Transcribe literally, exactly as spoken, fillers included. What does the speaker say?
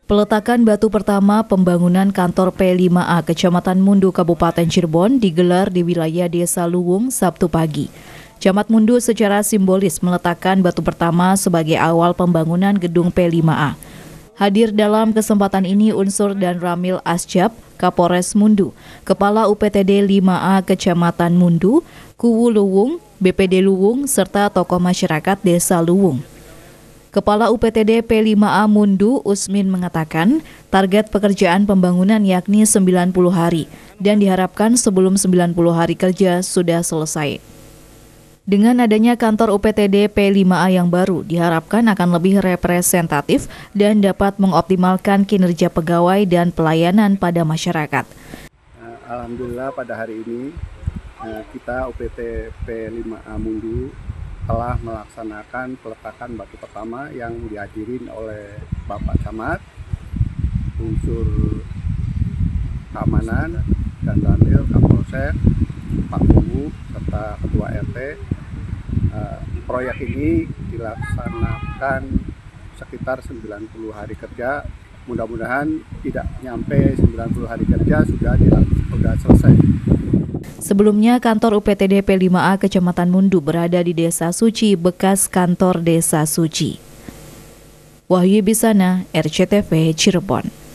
Peletakan batu pertama pembangunan kantor P lima A Kecamatan Mundu Kabupaten Cirebon digelar di wilayah Desa Luwung Sabtu pagi. Camat Mundu secara simbolis meletakkan batu pertama sebagai awal pembangunan gedung P lima A. Hadir dalam kesempatan ini unsur dan Ramil Asjab, Kapolres Mundu, Kepala U P T D lima A Kecamatan Mundu, Kuwu Luwung, B P D Luwung, serta tokoh masyarakat Desa Luwung. Kepala U P T D P lima A Mundu, Usmin, mengatakan target pekerjaan pembangunan yakni sembilan puluh hari dan diharapkan sebelum sembilan puluh hari kerja sudah selesai. Dengan adanya kantor U P T D P lima A yang baru, diharapkan akan lebih representatif dan dapat mengoptimalkan kinerja pegawai dan pelayanan pada masyarakat. Alhamdulillah pada hari ini kita U P T P lima A Mundu telah melaksanakan peletakan batu pertama yang dihadirin oleh Bapak Camat, unsur keamanan, dan Ramil, Kapolsek, Pak Kuwu, serta Ketua R T. Uh, proyek ini dilaksanakan sekitar sembilan puluh hari kerja. Mudah-mudahan tidak nyampe sembilan puluh hari kerja sudah, sudah selesai. Sebelumnya, kantor U P T D P lima A Kecamatan Mundu berada di Desa Suci, bekas kantor Desa Suci. Wahyu Bisana, R C T V Cirebon.